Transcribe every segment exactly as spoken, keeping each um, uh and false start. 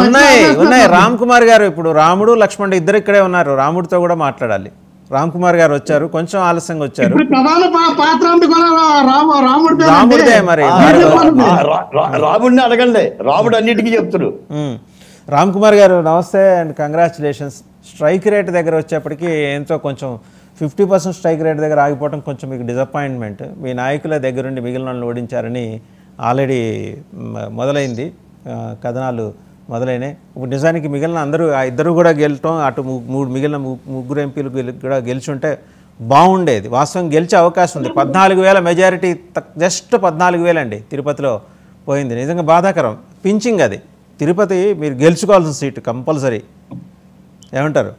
ఉన్నాయి ఉన్నాయి రామ్ కుమార్ గారు ఇప్పుడు రాముడు లక్ష్మణుడు ఇద్దరు ఇక్కడే ఉన్నారు, రాముడితో కూడా మాట్లాడాలి. రామ్ కుమార్ గారు వచ్చారు, కొంచెం ఆలస్యంగా వచ్చారు. ప్రధాన పాత్ర రాముడు రాముడిదే మరి రాముడిని అడగండి, రాముడు అన్నిటికీ చెప్తాడు. రామ్ కుమార్ గారు నమస్తే అండ్ కంగ్రాచులేషన్స్. స్ట్రైక్ రేట్ దగ్గర వచ్చేప్పటికి ఎంతో కొంచెం ఫిఫ్టీ పర్సెంట్ స్ట్రైక్ రేట్ దగ్గర ఆగిపోవడం కొంచెం మీకు డిసప్పాయింట్మెంట్. మీ నాయకుల దగ్గరుండి మిగిలిన వాళ్ళని ఓడించారని ఆల్రెడీ మొదలైంది, కథనాలు మొదలైనాయి. ఇప్పుడు నిజానికి మిగిలిన అందరూ ఆ ఇద్దరు కూడా గెలటం, అటు మూడు మిగిలిన ముగ్గురు ఎంపీలు కూడా గెలిచుంటే బాగుండేది. వాస్తవం గెలిచే అవకాశం ఉంది. పద్నాలుగు వేల మెజారిటీ జస్ట్ పద్నాలుగు వేలు అండి తిరుపతిలో పోయింది. నిజంగా బాధాకరం, పించింగ్ అది. తిరుపతి మీరు గెలుచుకోవాల్సిన సీటు కంపల్సరీ. ఏమంటారు?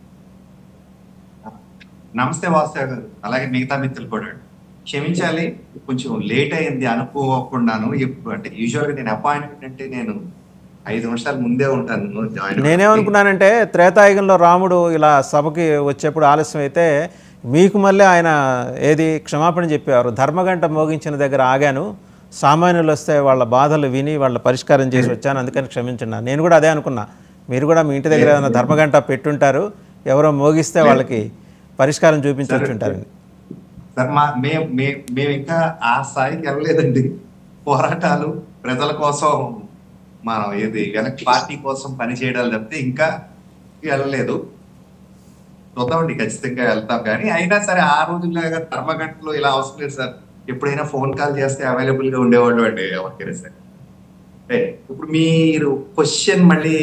నమస్తే వాస్తవ గారు, అలాగే మిగతా మిత్రులు కూడా క్షమించాలి, కొంచెం లేట్ అయింది అనుకోకుండాను. అంటే యూజువల్గా నేను అపాయింట్మెంట్ అంటే నేను ఐదు నిమిషాల ముందే ఉంటాను. నేనేమనుకున్నానంటే త్రేతాయుగంలో రాముడు ఇలా సభకి వచ్చేప్పుడు ఆలస్యం అయితే మీకు మళ్ళీ ఆయన ఏది క్షమాపణ చెప్పేవారు. ధర్మగంట మోగించిన దగ్గర ఆగాను, సామాన్యులు వస్తే వాళ్ళ బాధలు విని వాళ్ళ పరిష్కారం చేసి వచ్చాను, అందుకని క్షమించండి. నేను కూడా అదే అనుకున్నా, మీరు కూడా మీ ఇంటి దగ్గర ఏదైనా ధర్మగంట పెట్టుంటారు, ఎవరో మోగిస్తే వాళ్ళకి పరిష్కారం చూపించుంటారని. సార్ మా మేము మేము ఇంకా ఆ స్థాయికి వెళ్ళలేదండి. పోరాటాలు ప్రజల కోసం మనం ఏది వెనక్ పార్టీ కోసం పనిచేయడాలు తప్పితే ఇంకా వెళ్ళలేదు. చూద్దామండి, ఖచ్చితంగా వెళ్తాం. కానీ అయినా సరే ఆ రోజులాగా ధర్మగంటలో ఇలా అవసరం లేదు సార్. ఎప్పుడైనా ఫోన్ కాల్ చేస్తే అవైలబుల్ గా ఉండేవాళ్ళు అండి ఎవరికైనా సరే. ఇప్పుడు మీరు క్వశ్చన్ మళ్ళీ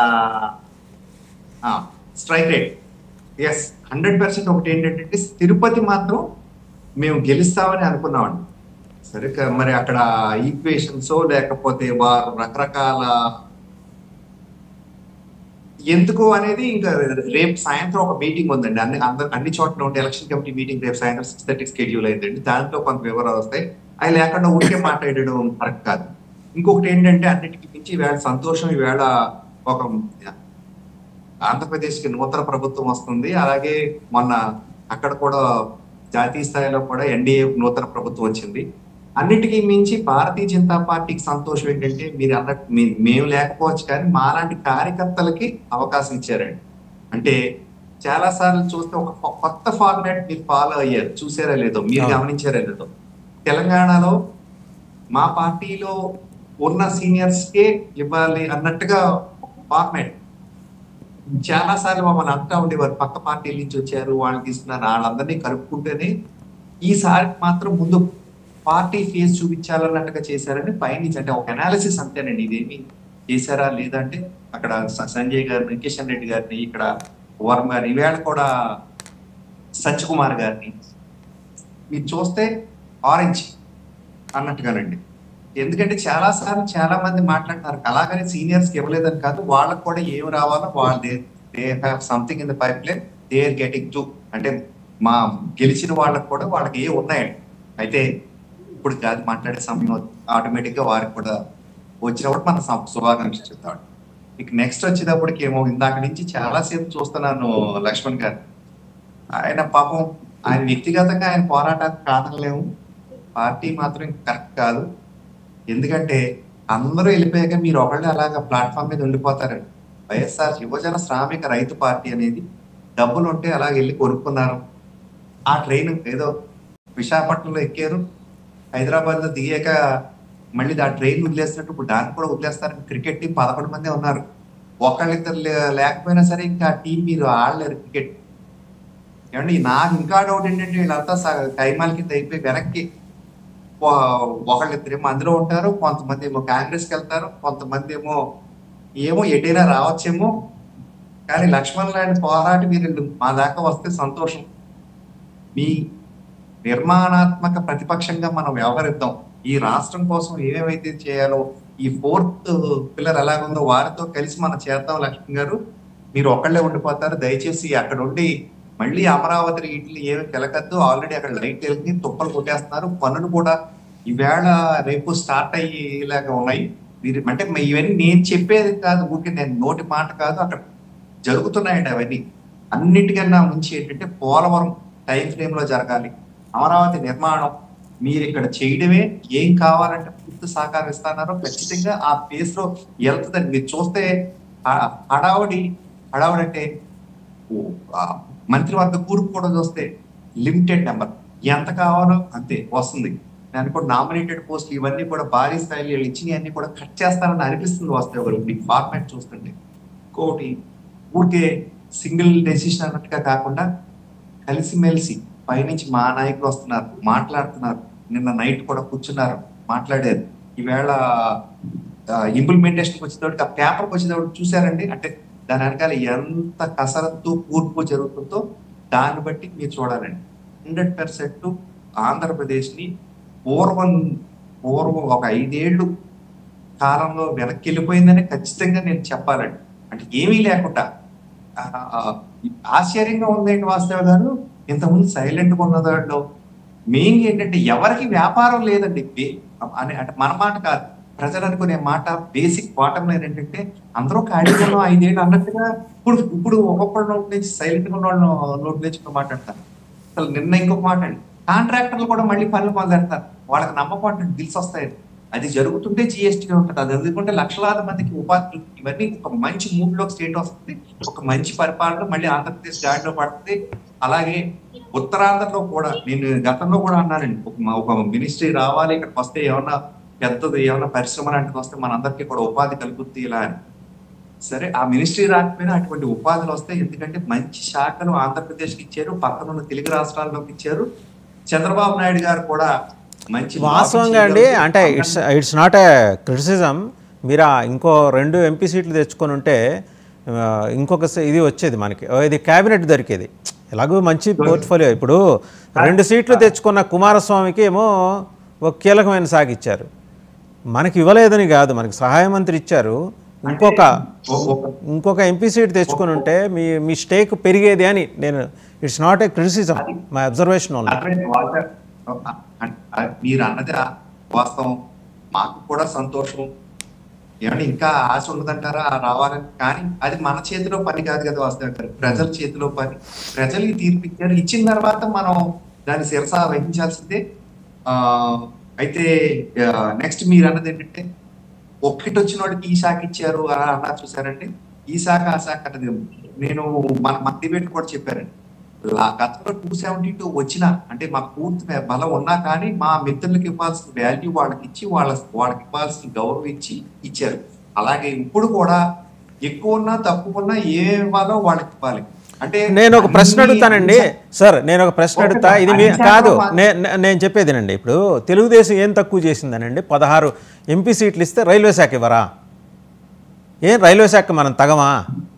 strike rate as hundred percent. ఒకటి ఏంటంటే తిరుపతి మాత్రం మేము గెలుస్తామని అనుకున్నామండి. సరే మరి అక్కడ ఈక్వేషన్స్ లేకపోతే వారు రకరకాల ఎందుకు అనేది ఇంకా రేపు సాయంత్రం ఒక మీటింగ్ ఉందండి. అన్ని అందరు అన్ని చోట్ల ఉంటే ఎలక్షన్ కమిటీ మీటింగ్ రేపు సాయంత్రం సిక్స్ థర్టీ స్కెడ్యూల్ అయిందండి. దాంట్లో కొంత వివరాలు వస్తాయి. అవి లేకుండా ఊరికే మాట్లాడడం కరెక్ట్ కాదు. ఇంకొకటి ఏంటంటే అన్నిటికీ మించి ఈవేళ సంతోషం, ఈవేళ ఒక ఆంధ్రప్రదేశ్కి నూతన ప్రభుత్వం వస్తుంది. అలాగే మొన్న అక్కడ కూడా జాతీయ స్థాయిలో కూడా ఎన్డీఏ నూతన ప్రభుత్వం వచ్చింది. అన్నిటికీ మించి భారతీయ జనతా పార్టీకి సంతోషం ఏంటంటే మీరు అన్నట్టు మేము లేకపోవచ్చు కానీ మాలాంటి కార్యకర్తలకి అవకాశం ఇచ్చారండి. అంటే చాలా సార్లు చూస్తే ఒక కొత్త ఫార్మాట్ మీరు ఫాలో అయ్యారు, చూసారా లేదో, మీరు గమనించారా లేదో. తెలంగాణలో మా పార్టీలో ఉన్న సీనియర్స్ కే ఇవ్వాలి అన్నట్టుగా ఫార్మాట్ చాలా సార్లు మమ్మల్ని అంటా ఉండేవారు, పక్క పార్టీల నుంచి వచ్చారు వాళ్ళు తీసుకున్నారు, వాళ్ళందరినీ కలుపుకుంటేనే ఈసారి మాత్రం ముందు పార్టీ ఫేస్ చూపించాలన్నట్టుగా చేశారని పైనుంచి. అంటే ఒక అనాలిసిస్ అంతేనండి, ఇదేమి చేశారా లేదంటే అక్కడ సంజయ్ గారిని, కిషన్ రెడ్డి గారిని, ఇక్కడ వర్మ గారిని, ఈవేళ కూడా సత్యకుమార్ గారిని మీరు చూస్తే ఆరెంజ్ అన్నట్టుగానండి. ఎందుకంటే చాలా సార్లు చాలా మంది మాట్లాడుతున్నారు అలాగని సీనియర్స్ కి ఇవ్వలేదని కాదు, వాళ్ళకు కూడా ఏమి రావాలో వాళ్ళు they have something in the pipeline they are getting to. అంటే మా గెలిచిన వాళ్ళకు కూడా వాళ్ళకి ఏ ఉన్నాయండి. అయితే ఇప్పుడు కాదు మాట్లాడే సమయం ఆటోమేటిక్ గా వారికి కూడా వచ్చినప్పుడు మనం శుభాకాంక్షలు చెప్తాడు. ఇక నెక్స్ట్ వచ్చేటప్పటికి ఏమో ఇందాక నుంచి చాలా సేపు చూస్తున్నాను లక్ష్మణ్ గారు. ఆయన పాపం ఆయన వ్యక్తిగతంగా ఆయన పోరాటానికి కాదనలేము, పార్టీ మాత్రం కరెక్ట్ కాదు. ఎందుకంటే అందరూ వెళ్ళిపోయాక మీరు ఒకళ్ళే అలాగా ప్లాట్ఫామ్ మీద ఉండిపోతారండి. వైఎస్ఆర్ యువజన శ్రామిక రైతు పార్టీ అనేది డబ్బులు ఉంటే అలాగ వెళ్ళి కొనుక్కున్నారు. ఆ ట్రైన్ ఏదో విశాఖపట్నంలో ఎక్కారు, హైదరాబాద్ లో దిగాక మళ్ళీ ఆ ట్రైన్ వదిలేసినట్టు ఇప్పుడు దాన్ని కూడా వదిలేస్తారు. క్రికెట్ టీం పదకొండు మంది ఉన్నారు, ఒకళ్ళిద్దరు లేకపోయినా సరే ఇంకా టీం మీరు ఆడలేరు క్రికెట్. ఏమండి నాకు ఇంకా డౌట్ ఏంటంటే వీళ్ళంతా టైమాల కింద అయిపోయి వెనక్కి ఒకళ్ళిద్దరేమో అందులో ఉంటారు, కొంతమంది ఏమో కాంగ్రెస్కి వెళ్తారు, కొంతమంది ఏమో ఏమో ఎటైనా రావచ్చేమో. కానీ లక్ష్మణ్ లాంటి పోరాటి మీరు మా దాకా వస్తే సంతోషం. మీ నిర్మాణాత్మక ప్రతిపక్షంగా మనం వ్యవహరిద్దాం. ఈ రాష్ట్రం కోసం ఏమేమైతే చేయాలో ఈ ఫోర్త్ పిల్లర్ ఎలాగుందో వారితో కలిసి మనం చేద్దాం. లక్ష్మణ్ గారు మీరు ఒకళ్ళే ఉండిపోతారు, దయచేసి అక్కడ ఉండి మళ్ళీ అమరావతి ఇట్లు ఏమి కెలకద్దు. ఆల్రెడీ అక్కడ లైట్ వెళ్తే తుప్పలు కొట్టేస్తున్నారు, పనులు కూడా ఈవేళ రేపు స్టార్ట్ అయ్యేలాగా ఉన్నాయి. మీరు అంటే ఇవన్నీ నేను చెప్పేది కాదు, ఊరికే నేను నోటి మాట కాదు, అక్కడ జరుగుతున్నాయండి అవన్నీ. అన్నిటికన్నా ముంచి ఏంటంటే పోలవరం టైం ఫ్రేమ్ లో జరగాలి, అమరావతి నిర్మాణం మీరు ఇక్కడ చేయడమే. ఏం కావాలంటే పూర్తి సహకారం ఇస్తున్నారో ఖచ్చితంగా ఆ పేస్ లో వెళ్తుందని మీరు చూస్తే ఆ- హడావుడి హడావుడి అంటే ఓ, ఆ మంత్రివర్గ కూర్పు కూడా చూస్తే లిమిటెడ్ నెంబర్ ఎంత కావాలో అంతే వస్తుంది. నేను కూడా నామినేటెడ్ పోస్ట్ ఇవన్నీ కూడా భారీ స్థాయిలో ఇచ్చినవి అన్ని కూడా కట్ చేస్తారని అనిపిస్తుంది వస్తే ఒకరు ఫార్మాట్ చూస్తుంటే. ఇంకోటి ఊరికే సింగిల్ డెసిషన్ అన్నట్టుగా కాకుండా కలిసిమెలిసి పైనుంచి మా నాయకులు వస్తున్నారు, మాట్లాడుతున్నారు. నిన్న నైట్ కూడా కూర్చున్నారు, మాట్లాడారు. ఈవేళ ఇంప్లిమెంటేషన్కి వచ్చేటప్పుడు ఆ పేపర్కి వచ్చేటప్పుడు చూసారండి, అంటే దాని వెనకాల ఎంత కసరత్తు కూర్పు జరుగుతుందో దాన్ని బట్టి మీరు చూడాలండి. హండ్రెడ్ పర్సెంట్ ఆంధ్రప్రదేశ్ని పూర్వం పూర్వం ఒక ఐదేళ్లు కాలంలో వెనక్కి వెళ్ళిపోయిందని ఖచ్చితంగా నేను చెప్పాలండి. అంటే ఏమీ లేకుండా ఆ, ఆశ్చర్యంగా ఉందండి వాస్తవ గారు. ఇంతకుముందు సైలెంట్గా ఉన్న దాంట్లో మెయిన్ ఏంటంటే ఎవరికి వ్యాపారం లేదండి. బే- అని అంటే మన మాట కాదు, ప్రజలు అనుకునే మాట. బేసిక్ బాటం లైన్ ఏంటంటే అందరూ ఖాళీగా ఉన్నాం ఐదేళ్ళు అన్నట్టుగా ఇప్పుడు ఇప్పుడు ఒక్కొక్కళ్ళ నోటి నుంచి సైలెంట్ గా ఉన్న వాళ్ళ నోటి నుంచి ఒక మాట్లాడతారు. అసలు నిన్న ఇంకొక మాట అండి, కాంట్రాక్టర్లు కూడా మళ్ళీ పనులు మొదలెడతారు. వాళ్ళకి నమ్మకం అంటే బిల్స్ వస్తాయి. అది జరుగుతుంటే జిఎస్టీ ఉంటుంది. అది ఎందుకంటే లక్షలాది మందికి ఉపాధి, ఇవన్నీ ఒక మంచి మూడ్ లో స్టేట్ వస్తుంది, ఒక మంచి పరిపాలన మళ్ళీ ఆంధ్రప్రదేశ్ గాడిలో పడుతుంది. అలాగే ఉత్తరాంధ్రలో కూడా నేను గతంలో కూడా అన్నానండి, ఒక ఒక మినిస్ట్రీ రావాలి ఇక్కడికి వస్తే ఏమన్నా పెద్దది ఏమన్నా పరిశ్రమ లాంటిది వస్తే మనందరికీ కూడా ఉపాధి కలుగుతుంది ఇలా అని. సరే ఆ మినిస్ట్రీ రాకపోయినా అటువంటి ఉపాధులు వస్తాయి. ఎందుకంటే మంచి శాఖలు ఆంధ్రప్రదేశ్కి ఇచ్చారు, పక్కన ఉన్న తెలుగు రాష్ట్రాల్లోకి ఇచ్చారు. చంద్రబాబు నాయుడు గారు కూడా మంచి వాస్తవంగా అండి, అంటే it's it's not a criticism. మీరు ఆ ఇంకో రెండు ఎంపీ సీట్లు తెచ్చుకొని ఉంటే ఆ, ఇంకొక సీ- ఇది వచ్చేది మనకి, ఓ, ఇది క్యాబినెట్ దొరికేది. ఎలాగో మంచి పోర్ట్ఫోలియో. ఇప్పుడు రెండు సీట్లు తెచ్చుకున్న కుమారస్వామికి ఏమో ఒక కీలకమైన శాఖ ఇచ్చారు. మనకి ఇవ్వలేదని కాదు, మనకి సహాయ మంత్రి ఇచ్చారు. ఇంకొక ఇంకొక ఎంపీ సీట్ తెచ్చుకొని ఉంటే మీ మీ స్టేక్ పెరిగేది అని నేను, it's not a criticism, my observation only. అటువంటి వాళ్ళ- అ- మీరు అన్నది ఆ వాస్తవం. మాకు కూడా సంతోషం. ఏమంటే ఇంకా ఆశ ఉండదంటారా ఆ రావాలని? కానీ అది మన చేతిలో పని కాదు కదా వాస్తవం గారు, ప్రజల చేతిలో పని. ప్రజలకి తీర్పు ఇచ్చారు, ఇచ్చిన తర్వాత మనం దాన్ని శిరస వహించాల్సిందే. ఆ అయితే నెక్స్ట్ మీరు అన్నది ఏంటంటే ఒక్కటి వచ్చిన వాడికి ఈ శాఖ ఇచ్చారు అలా అన్నా చూసారండి. ఈ శాఖ ఆ శాఖ అన్నది నేను మన మన డిబేట్ కూడా చెప్పారండి. లా- గతంలో టూ సెవెంటీ టూ వచ్చినా అంటే మాకు పూర్తి బలం ఉన్నా కానీ మా మిత్రులకు ఇవ్వాల్సిన వాల్యూ వాళ్ళకి ఇచ్చి వాళ్ళ వాళ్ళకి ఇవ్వాల్సిన గౌరవం ఇచ్చి ఇచ్చారు. అలాగే ఇప్పుడు కూడా ఎక్కువ ఉన్నా తక్కువ ఉన్నా ఏ ఇవ్వాలో వాళ్ళకి ఇవ్వాలి. అంటే నేను ఒక ప్రశ్న అన్ని- అడుగుతానండి సార్, నేను ఒక ప్రశ్న ఓకే అడుగుతా. సార్, ఇది మీ అన్ని కాదు, శాఖలు నే- నే- నేను చెప్పేదేనండి. ఇప్పుడు తెలుగుదేశం ఏం తక్కువ చేసిందనండి, పదహారు ఎంపీ సీట్లు ఇస్తే రైల్వే శాఖ ఇవ్వరా? ఏం రైల్వే శాఖ మనం తగమా?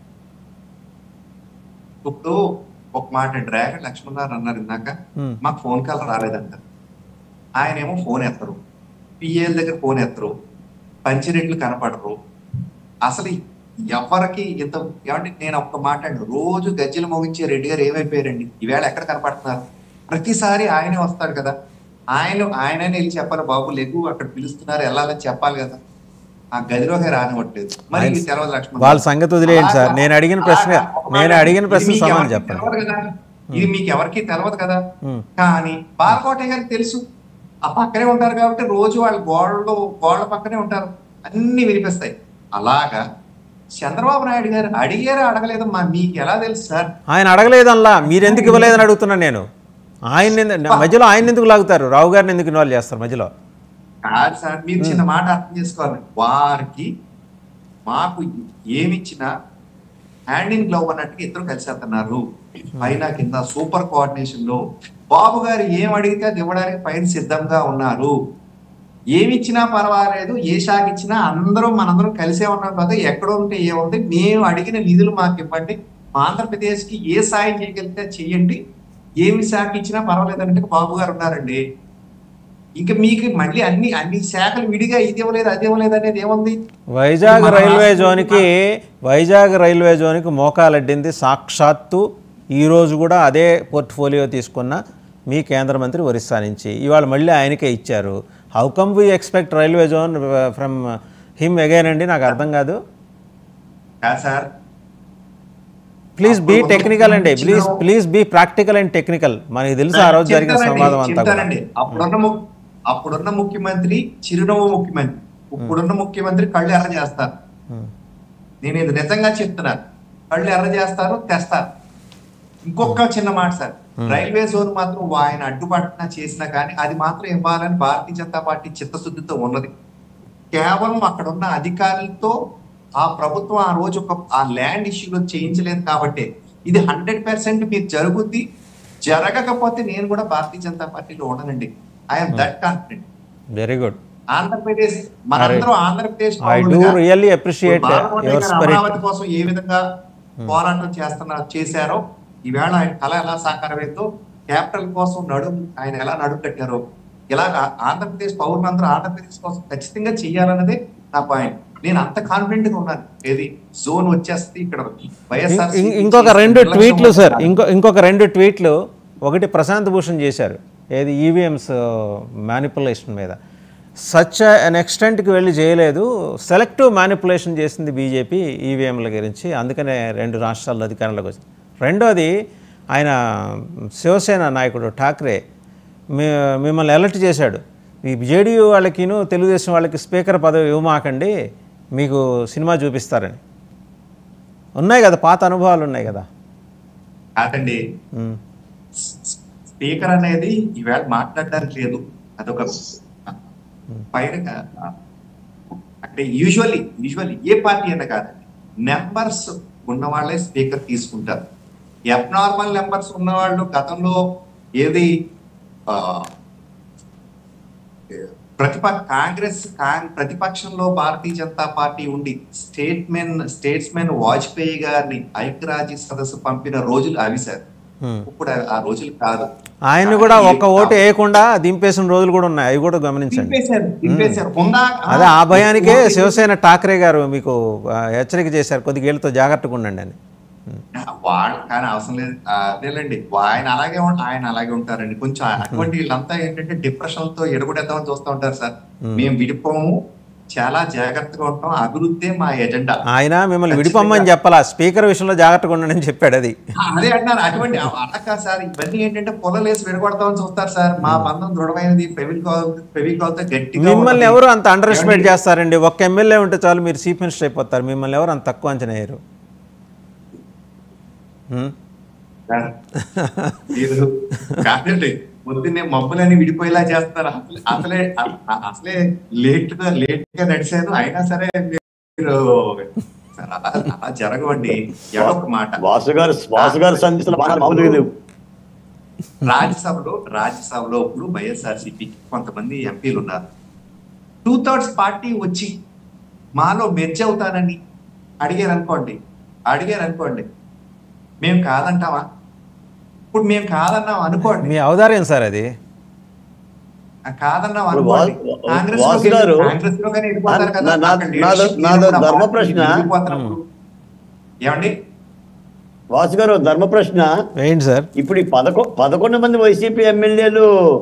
ఇప్పుడు ఒక మాట డ్రాగన్ లక్ష్మణ్ గారు అన్నారు ఇందాక, Hmm. మాకు ఫోన్ కాల్ రాలేదంట. ఆయన ఏమో ఫోన్ ఎత్తరు, పిఏల దగ్గర ఫోన్ ఎత్తరు, పంచిరెట్లు కనపడరు. అసలు ఎవరికి ఇంత ఏమంటే నేను ఒక్క మాట అండి, రోజు గజ్జలు మోగించే రెడ్డి గారు ఏమైపోయారండి, ఈవేళ ఎక్కడ కనపడుతున్నారు? ప్రతిసారి ఆయనే వస్తాడు కదా, ఆయన ఆయననే వెళ్ళి చెప్పాలి, బాబు లేకు అక్కడ పిలుస్తున్నారు వెళ్ళాలని చెప్పాలి కదా. ఆ గదిలోకి రానివ్వట్లేదు. మరి ఆయన- ఇది తెలవదు లక్ష్మణ్ వాళ్ళ గారు. సంగతి వదిలేయండి సార్. అలాగా- నేను అడిగిన ప్రశ్న అలాగా ఒక నేను మాట, అడిగిన ఇది ప్రశ్న మీకు సమాధానం ఎవరికీ చెప్పండి. తెలవదు కదా, ఇది మీకు ఎవరికి తెలవదు కదా. Hmm. కానీ బాలకోటయ్య గారికి తెలుసు, ఆ పక్కనే ఉంటారు కాబట్టి రోజు వాళ్ళు గోడలు గోడల పక్కనే ఉంటారు, అన్ని వినిపిస్తాయి. అలాగా చంద్రబాబు నాయుడు గారు అడిగారా అడగలేదమ్మా మీకు ఎలా తెలుసు సార్? ఆయన అడగలేదల్లా, మీరు ఎందుకు ఇవ్వలేదని అడుగుతున్నాను నేను. ఆయన ఎందు- మధ్యలో ఆయన ఎందుకు లాగుతారు? రావు గారిని ఎందుకు ఇన్వాల్వ్ చేస్తారు మధ్యలో? కాదు సార్, మీరు చిన్న మాట అర్థం చేసుకోవాలి. వారికి మాకు ఏమిచ్చినా హ్యాండ్ ఇన్ గ్లౌ అన్నట్టుగా ఇద్దరు కలిసి వెళ్తున్నారు. పైన కింద సూపర్ కోఆర్డినేషన్ లో బాబు గారు ఏం అడిగితే అది ఇవ్వడానికి పైన సిద్ధంగా ఉన్నారు. ఏమిచ్చినా పర్వాలేదు, ఏ శాఖ ఇచ్చినా అందరం మనందరం కలిసే ఉన్నాం కదా. ఎక్కడ ఉంటే ఏముంది, మేము అడిగిన నిధులు మాకు ఇవ్వండి, మా ఆంధ్రప్రదేశ్ కి ఏ సాయం చేయగలిగితే చెయ్యండి, ఏమి శాఖ ఇచ్చినా పర్వాలేదు అంటే బాబు గారు ఉన్నారండి. ఇంకా మీకు మళ్ళీ అన్ని అన్ని శాఖలు విడిగా ఇది ఇవ్వలేదు అది ఇవ్వలేదు అనేది ఏముంది? వైజాగ్ మన రైల్వే రాష్ట్రం- జోన్కి వైజాగ్ రైల్వే జోన్కి మోకాలడ్డింది సాక్షాత్తు ఈరోజు కూడా అదే పోర్ట్ఫోలియో తీసుకున్న మీ కేంద్ర మంత్రి ఒరిస్సా నుంచి. ఇవాళ మళ్ళీ ఆయనకే ఇచ్చారు. How come we expect railway zone from him again అండి? నాకు అర్థం కాదు. కాదు సార్, ప్లీజ్ బీ టెక్నికల్ అండి, please please be practical and technical. మనకి తెలుసు ఆ రోజు జరిగిన చెప్తానండి, సంవాదం అంతా కూడా. చెప్తానండి. అప్పుడున్న ము- అప్పుడున్న ముఖ్యమంత్రి చిరునవ్వు ముఖ్యమంత్రి, ఇప్పుడున్న ముఖ్యమంత్రి కళ్ళు ఎర్ర చేస్తారు. నేను ఇది నిజంగా చెప్తున్నాను, కళ్ళు ఎర్ర చేస్తారు, తెస్తారు. ఇంకొక చిన్న మాట సార్, రైల్వే జోన్ మాత్రం ఆయన అడ్డుపట్టిన చేసినా కానీ అది మాత్రం ఇవ్వాలని భారతీయ జనతా పార్టీ చిత్తశుద్ధితో ఉన్నది. కేవలం అక్కడ ఉన్న అధికారులతో ఆ ప్రభుత్వం ఆ రోజు ఒక ఆ ల్యాండ్ ఇష్యూలో చేయించలేదు కాబట్టి ఇది హండ్రెడ్ పర్సెంట్ మీరు జరుగుద్ది. జరగకపోతే నేను కూడా భారతీయ జనతా పార్టీలో ఉండనండి. I'm that confident. Very good. Andhra Pradesh మనందరం Andhra Pradesh I do really appreciate your spirit. Amaravati కోసం ఏ విధంగా పోరాటం చేస్తున్నారు చేశారో, ఈవేళ ఆయన కళ ఎలా సాకారమైందో, క్యాపిటల్ కోసం నడుము ఆయన ఎలా నడుము కట్టారో, ఇలాగ ఆంధ్రప్రదేశ్ పౌరులందరూ ఆంధ్రప్రదేశ్ కోసం ఖచ్చితంగా చెయ్యాలన్నదే నా పాయింట్. నేను అంత కాన్ఫిడెంట్ గా ఉన్నాను. ఏది జోన్ వచ్చేస్తుంది ఇక్కడ వైఎస్ఆర్ ఇంకొక రెండు ట్వీట్లు సార్, ఇంకో ఇంకొక రెండు ట్వీట్లు. ఒకటి ప్రశాంత్ భూషణ్ చేశారు, ఏది ఈవీఎంస్ మ్యానిపులేషన్ మీద. సచ్ అన్ ఎక్స్టెంట్కి వెళ్ళి చేయలేదు, సెలెక్టివ్ మ్యానిపులేషన్ చేసింది బీజేపీ ఈవీఎంల గురించి, అందుకనే రెండు రాష్ట్రాల్లో అధికారంలోకి వచ్చింది. రెండోది ఆయన శివసేన నాయకుడు ఠాక్రే మీ మిమ్మల్ని అలర్ట్ చేశాడు, ఈ జేడీయూ వాళ్ళకిను తెలుగుదేశం వాళ్ళకి స్పీకర్ పదవి ఇవ్వమాకండి, మీకు సినిమా చూపిస్తారని. ఉన్నాయి కదా, పాత అనుభవాలు ఉన్నాయి కదా. కాదండి, స్పీకర్ అనేది ఈవేళ మాట్లాడడానికి లేదు, అదొక పైన అంటే యూజువల్లీ యూజువల్లీ ఏ పార్టీ అయినా కాదండి, నెంబర్స్ ఉన్న వాళ్ళే స్పీకర్ తీసుకుంటారు. అబ్నార్మల్ నెంబర్స్ ఉన్నవాళ్ళు గతంలో ఏది ప్రతిపక్ష కాంగ్రెస్ ప్రతిపక్షంలో భారతీయ జనతా పార్టీ ఉండి స్టేట్మెన్ స్టేట్స్మెన్ వాజ్పేయి గారిని ఐక్యరాజ్య సదస్సు పంపిన రోజులు అవి సార్. ఇప్పుడు ఆ రోజులు కాదు. ఆయన కూడా ఒక్క ఓటు వేయకుండా దింపేసిన రోజులు కూడా ఉన్నాయి, అవి కూడా గమనించండి. అదే ఆ భయానికే శివసేన ఠాక్రే గారు మీకు హెచ్చరిక చేశారు, కొద్దిగేళ్ళతో జాగ్రత్తగా ఉండండి అని. వాడు కానీ అవసరం లేదు, అదేలేండి, ఆయన అలాగే ఆయన అలాగే ఉంటారండి. కొంచెం అటువంటి వీళ్ళంతా ఏంటంటే డిప్రెషన్ తో ఎడగొడేద్దామని చూస్తూ ఉంటారు సార్. మేము విడిపోము, చాలా జాగ్రత్తగా ఉంటాం, అభివృద్ధి మా ఎజెండా. ఆయన మిమ్మల్ని విడిపోమని చెప్పాలా, స్పీకర్ విషయంలో జాగ్రత్తగా ఉండండి అని చెప్పాడు. అది అదే అంటున్నారు. అటువంటి అలా సార్, ఇవన్నీ ఏంటంటే పొలలేసి విడగొడతామని చూస్తారు సార్. మా బంధం దృఢమైనది, ఫెవికాల్ ఫెవికాల్ తో గట్టిగా. మిమ్మల్ని ఎవరు అంత అండర్ ఎస్టిమేట్ చేస్తారండి? ఒక్క ఎమ్మెల్యే ఉంటే చాలు మీరు చీఫ్ మినిస్టర్ అయిపోతారు. మిమ్మల్ని ఎవరు అంత తక్కువ అంచనా వేయరు. కాదండి, పొద్దున్నే మబ్బులని విడిపోయేలా చేస్తారు. అసలే అసలే లేట్ గా లేట్ గా నడిచారు, అయినా సరే మీరు అలా జరగవండి. ఎవరొక మాట వాసు గారు వాసు గారు రాజ్యసభలో రాజ్యసభలో ఇప్పుడు వైఎస్ఆర్సీపీకి కొంతమంది ఎంపీలు ఉన్నారు. టూ థర్డ్స్ పార్టీ వచ్చి మాలో మెర్జ్ అవుతానని అడిగారు అనుకోండి అడిగారు అనుకోండి మేము కాదంటావా? ఇప్పుడు మేము కాదన్నాం అనుకోండి, మీ అవదార్యం సార్ అది. కాదన్నాం అనుకోండి, కాంగ్రెస్ కాంగ్రెస్ లో కానీ వెళ్ళిపోతారు కదా. ధర్మ ప్రశ్న ఏమండి వాసు గారు, ధర్మ ప్రశ్న ఏంటి సార్? ఇప్పుడు ఈ పదకొ పదకొండు మంది వైసీపీ ఎమ్మెల్యేలు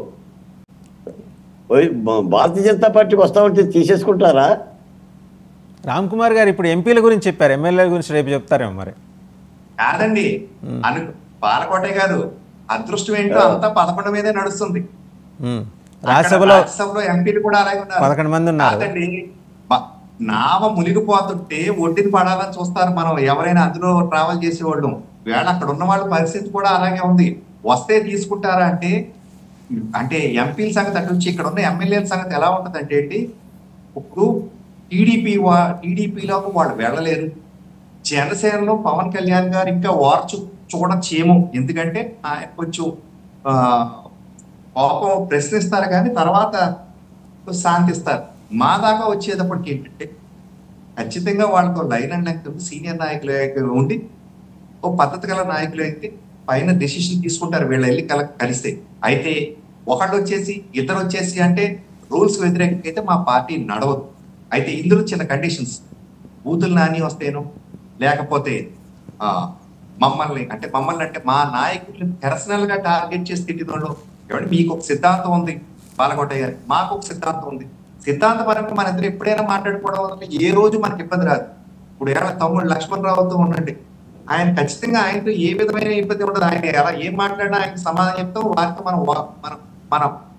భారతీయ జనతా పార్టీకి వస్తామంటే తీసేసుకుంటారా? రామ్ కుమార్ గారు ఇప్పుడు ఎంపీల గురించి చెప్పారు, ఎమ్మెల్యేల గురించి రేపు చెప్తారేమో మరి. కాదండి, అను బాలకోటయ్య గారు, అదృష్టం ఏంటో అంతా పదకొండు మీదే నడుస్తుంది. రాజ్యసభలో రాజ్యసభలో ఎంపీలు కూడా అలాగే ఉన్నారు, పదకొండు మంది ఉన్నారు. కాదండి, నావ మునిగిపోతుంటే ఒడ్డుని పడాలని చూస్తారు మనం ఎవరైనా అందులో ట్రావెల్ చేసేవాళ్ళు. వేళ అక్కడ ఉన్న వాళ్ళ పరిస్థితి కూడా అలాగే ఉంది. వస్తే తీసుకుంటారా అంటే అంటే ఎంపీల సంగతి అటు నుంచి ఇక్కడ ఉన్న ఎమ్మెల్యేల సంగతి ఎలా ఉంటుంది అంటే ఏంటి, ఇప్పుడు టీడీపీ వా టీడీపీలోకి వాళ్ళు వెళ్ళలేరు. జనసేనలో పవన్ కళ్యాణ్ గారు ఇంకా వార్చు చూడచ్చేమో, ఎందుకంటే ఆయన కొంచెం ఆ కోపం ప్రశ్నిస్తారు కానీ తర్వాత శాంతిస్తారు. మా దాకా వచ్చేటప్పటికి ఏంటంటే ఖచ్చితంగా వాళ్ళతో లైన్ అండ్ లెంగ్త్ సీనియర్ నాయకులు ఉండి ఓ పద్ధతి గల నాయకులు అయితే పైన డెసిషన్ తీసుకుంటారు వీళ్ళు వెళ్ళి కల కలిస్తే. అయితే ఒకళ్ళు వచ్చేసి ఇద్దరు వచ్చేసి అంటే రూల్స్ వ్యతిరేకంగా అయితే మా పార్టీ నడవదు. అయితే ఇందులో చిన్న కండిషన్స్, బూతులు నాని వస్తేను, లేకపోతే ఆ మమ్మల్ని అంటే మమ్మల్ని అంటే మా నాయకుల్ని పర్సనల్ గా టార్గెట్ చేసి తిట్టినోళ్ళు. ఏమంటే మీకు ఒక సిద్ధాంతం ఉంది బాలకోటయ్య గారు, మాకు ఒక సిద్ధాంతం ఉంది. సిద్ధాంత పరంగా మన ఇద్దరు ఎప్పుడైనా మాట్లాడుకోవడం వల్ల ఏ రోజు మనకి ఇబ్బంది రాదు. ఇప్పుడు ఎలా తమ్ముడు లక్ష్మణ్ రావుతో ఉండండి, ఆయన ఖచ్చితంగా ఆయనతో ఏ విధమైన ఇబ్బంది ఉండదు. ఆయన ఎలా ఏం మాట్లాడినా ఆయన సమాధానం చెప్తాం, వారితో మనం మనం మనం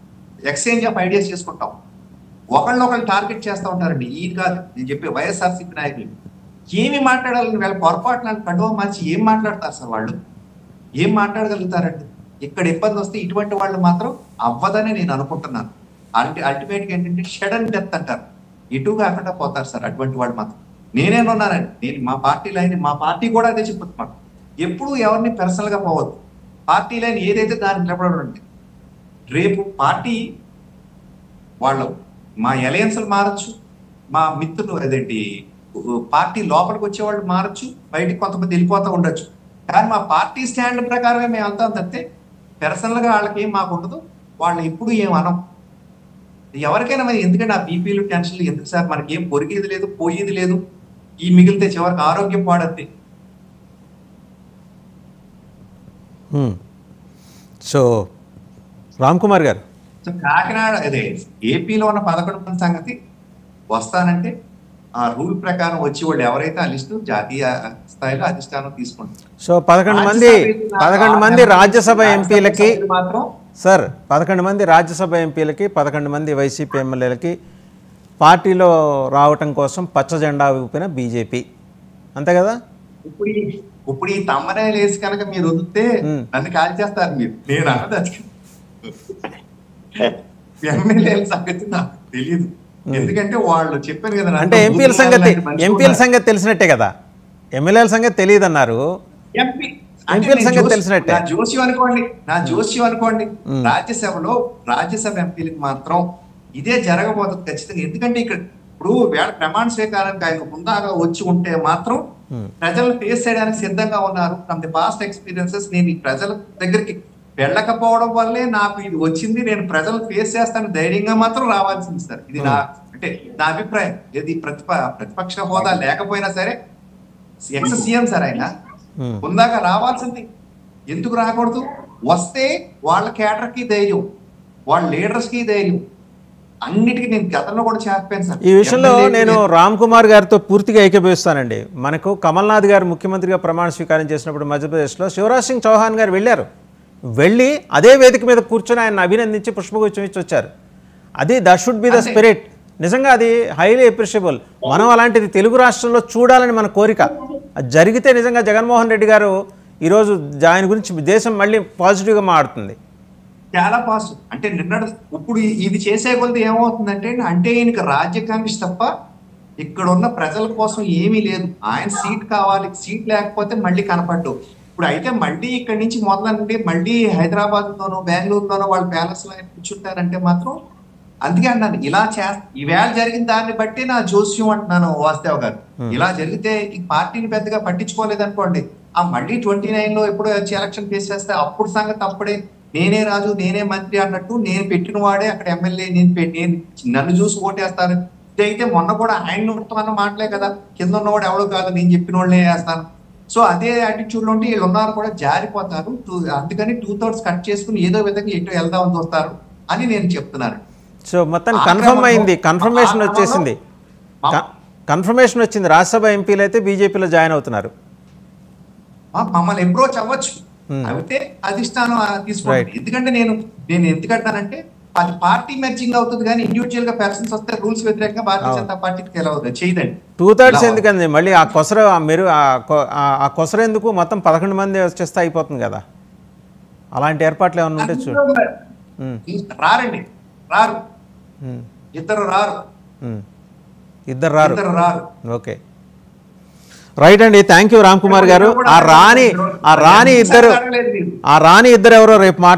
ఎక్స్చేంజ్ ఆఫ్ ఐడియాస్ చేసుకుంటాం. ఒకళ్ళనొకళ్ళు టార్గెట్ చేస్తూ ఉంటారండి. ఈ కాదు నేను చెప్పే వైఎస్ఆర్సీపీ నాయకులు ఏమి మాట్లాడాలని వీళ్ళ పొరపాటున కడువ మార్చి ఏం మాట్లాడతారు సార్ వాళ్ళు? ఏం మాట్లాడగలుగుతారండి? ఇక్కడ ఇబ్బంది వస్తే ఇటువంటి వాళ్ళు మాత్రం అవ్వదని నేను అనుకుంటున్నాను. అల్టి అల్టిమేట్గా ఏంటంటే షడన్ డెత్ అంటారు, ఇటు కాకుండా పోతారు సార్ అటువంటి వాళ్ళు మాత్రం. నేనేమన్నానండి, నేను మా పార్టీ లైన్ మా పార్టీ కూడా అదే చెప్తున్నాను, ఎప్పుడు ఎవరిని పర్సనల్ గా పోవద్దు. పార్టీ లైన్ ఏదైతే దాన్ని నిలబడండి. రేపు పార్టీ వాళ్ళు మా అలయన్స్లు మారచ్చు, మా మిత్రులు అదేంటి పార్టీ లోపలికి వచ్చేవాళ్ళు మారచ్చు, బయటికి కొంతమంది వెళ్ళిపోతూ ఉండొచ్చు. కానీ మా పార్టీ స్టాండ్ ప్రకారమే మేము వెళ్తాం తప్పితే పర్సనల్ గా వాళ్ళకి ఏం మాకు ఉండదు. వాళ్ళు ఎప్పుడు ఏం అనం. ఎవరికైనా మరి ఎందుకంటే ఆ బీపీలు టెన్షన్లు ఎందుకు సార్? మనకి ఏం పొరిగేది లేదు, పోయేది లేదు. ఈ మిగిలితే చివరికి ఆరోగ్యం పాడద్ది. సో రామ్ కుమార్ గారు, సో కాకినాడ అదే ఏపీలో ఉన్న పదకొండు మంది సంగతి వస్తానంటే ఆ రూల్ ప్రకారం వచ్చి వాళ్ళు ఎవరైతే ఆ లిస్టు జాతీయ స్థాయిలో అధిష్టానం తీసుకుంటారు. సో పదకొండు మంది పదకొండు మంది రాజ్యసభ ఎంపీలకి మాత్రం సార్ పదకొండు మంది రాజ్యసభ ఎంపీలకి పదకొండు మంది వైసీపీ ఎమ్మెల్యేలకి పార్టీలో రావటం కోసం పచ్చ జెండా ఊపిన బీజేపీ, అంతే కదా? ఇప్పుడు ఇప్పుడు ఈ తమ్మనే లేసి కనుక మీరు వదిలితే నన్ను కాల్ చేస్తారు మీరు. నేను అన్నది ఎమ్మెల్యేల సంగతి నాకు తెలియదు, ఎందుకంటే వాళ్ళు చెప్పారు కదా. అంటే ఎంపీల సంగతి ఎంపీల సంగతి తెలిసినట్టే కదా, ఎమ్మెల్యేల సంగతి తెలియదు అన్నారు. ఎంపీ ఎంపీల సంగతి తెలిసినట్టే. నా జోస్యం అనుకోండి నా జోస్యం అనుకోండి రాజ్యసభలో రాజ్యసభ ఎంపీలకు మాత్రం ఇదే జరగబోతుంది ఖచ్చితంగా. ఎందుకంటే ఇక్కడ ఇప్పుడు వేళ ప్రమాణ స్వీకారానికి ఆయన ముందాగా వచ్చి ఉంటే మాత్రం ప్రజలు ఫేస్ చేయడానికి సిద్ధంగా ఉన్నారు. ఫ్రమ్ ది పాస్ట్ ఎక్స్పీరియన్సెస్ నేను ఈ ప్రజల దగ్గరికి వెళ్ళకపోవడం వల్లే నాకు ఇది వచ్చింది. నేను ప్రజలు ఫేస్ చేస్తాను ధైర్యంగా మాత్రం రావాల్సింది సార్. ఇది నా అంటే నా అభిప్రాయం. ఇది ప్రతిప ప్రతిపక్ష హోదా లేకపోయినా సరే ఎక్స్ సీఎం సార్ ఆయన ముందాక రావాల్సింది. ఎందుకు రాకూడదు? వస్తే వాళ్ళ కేడర్ కి ధైర్యం, వాళ్ళ లీడర్స్ కి ధైర్యం, అన్నిటికీ నేను గతంలో కూడా చెప్పాను సార్. ఈ విషయంలో నేను రామ్ కుమార్ గారితో పూర్తిగా ఏకీభవిస్తానండి. మనకు కమల్నాథ్ గారు ముఖ్యమంత్రిగా ప్రమాణ స్వీకారం చేసినప్పుడు మధ్యప్రదేశ్లో శివరాజ్ సింగ్ చౌహాన్ గారు వెళ్ళారు. వెళ్ళి అదే వేదిక మీద కూర్చొని ఆయన అభినందించి పుష్పగుచ్చం ఇచ్చి వచ్చారు. అది that should be the spirit. నిజంగా అది హైలీ అప్రిషియబుల్. మనం అలాంటిది తెలుగు రాష్ట్రంలో చూడాలని మన కోరిక. అది జరిగితే నిజంగా జగన్మోహన్ రెడ్డి గారు ఈరోజు ఆయన గురించి దేశం మళ్ళీ పాజిటివ్గా మారుతుంది. చాలా పాజిటివ్. అంటే నిన్న ఇప్పుడు ఇది చేసే కొద్ది ఏమవుతుందంటే అంటే ఈయనకి రాజ్యకాంక్ష తప్ప ఇక్కడ ఉన్న ప్రజల కోసం ఏమీ లేదు. ఆయన సీట్ కావాలి, సీట్ లేకపోతే మళ్ళీ కనపడ్డు. ఇప్పుడు అయితే మళ్ళీ ఇక్కడి నుంచి మొదలంటే మళ్ళీ హైదరాబాద్ లోనో బెంగళూరులోనో వాళ్ళు ప్యాలెస్ లో కూర్చుంటారంటే మాత్రం అందుకే అన్నాను ఇలా చే ఈవేళ జరిగిన దాన్ని బట్టి నా జోస్యం అంటున్నాను వాస్తవ్ గారు. ఇలా జరిగితే ఈ పార్టీని పెద్దగా పట్టించుకోలేదు అనుకోండి, ఆ మళ్ళీ ట్వంటీ నైన్ లో ఎప్పుడు వచ్చి ఎలక్షన్ ఫేస్ చేస్తే అప్పుడు సంగతి అప్పుడే నేనే రాజు నేనే మంత్రి అన్నట్టు నేను పెట్టిన వాడే అక్కడ ఎమ్మెల్యే నేను నేను నన్ను చూసి ఓటేస్తాను. ఇదైతే మొన్న కూడా ఆయన అన్న మాటలే కదా, కింద ఉన్నవాడు ఎవడో కాదు నేను చెప్పిన వాళ్ళే వేస్తాను. సో అదే యాటిట్యూడ్ లో ఉంటే వీళ్ళు ఉన్నారు కూడా జారిపోతారు. అందుకని టూ థర్డ్స్ కట్ చేసుకుని ఏదో విధంగా ఎటు వెళ్దామని చూస్తారు అని నేను చెప్తున్నాను. సో మొత్తం కన్ఫర్మ్ అయింది, కన్ఫర్మేషన్ వచ్చేసింది, కన్ఫర్మేషన్ వచ్చింది. రాజ్యసభ ఎంపీలు అయితే బీజేపీలో జాయిన్ అవుతున్నారు. మమ్మల్ని అప్రోచ్ అవ్వచ్చు, అయితే అధిష్టానం తీసుకోండి. ఎందుకంటే నేను నేను ఎందుకంటానంటే అది పార్టీ మెర్జింగ్ అవుతుంది కానీ ఇండివిజువల్ గా పర్సన్స్ వస్తే రూల్స్ వ్యతిరేకంగా భారతీయ జనతా పార్టీకి ఎలా అవుతుంది చేయదండి. టూ థర్డ్స్ ఎందుకండి మళ్ళీ ఆ కొసర మీరు ఆ కొసర ఎందుకు మొత్తం పదకొండు మంది వచ్చేస్తే అయిపోతుంది కదా. అలాంటి ఏర్పాట్లు ఏమన్నా ఉంటే చూడు. రారండి, రారు, ఇద్దరు రారు, ఇద్దరు రారు ఇద్దరు రారు ఓకే రైట్ అండి. థ్యాంక్ యూ రామ్ కుమార్ గారు. ఆ రాణి ఆ రాణి ఇద్దరు ఆ రాణి ఇద్దరు ఎవరో రేపు